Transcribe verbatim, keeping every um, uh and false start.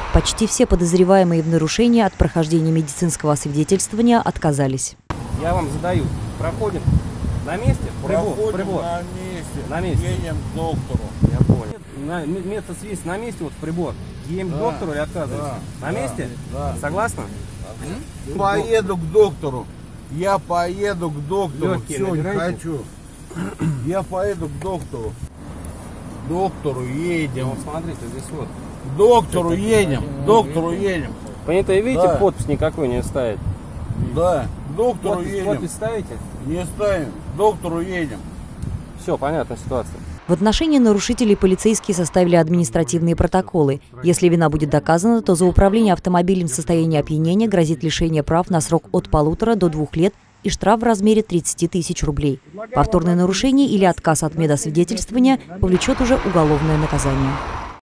Почти все подозреваемые в нарушении от прохождения медицинского освидетельствования отказались. Я вам задаю. Проходим на месте? Прибор, Проходим прибор. на месте. На месте. Едем к доктору. Я понял. На, медсвидетельство на месте, вот прибор. Едем Да, к доктору или отказываемся? да, на да, месте? да. Согласны? Поеду к доктору. Я поеду к доктору. Легкие Все, не набирайте. хочу. Я поеду к доктору. К доктору едем. Вот смотрите, здесь вот. К доктору едем. К доктору едем. Понятое, видите, Да. подпись никакой не ставит. Да, к доктору Подпись, едем. подпись ставите? Не ставим. К доктору едем. Все, понятная ситуация. В отношении нарушителей полицейские составили административные протоколы. Если вина будет доказана, то за управление автомобилем в состоянии опьянения грозит лишение прав на срок от полутора до двух лет и штраф в размере тридцати тысяч рублей. Повторное нарушение или отказ от медосвидетельствования повлечет уже уголовное наказание.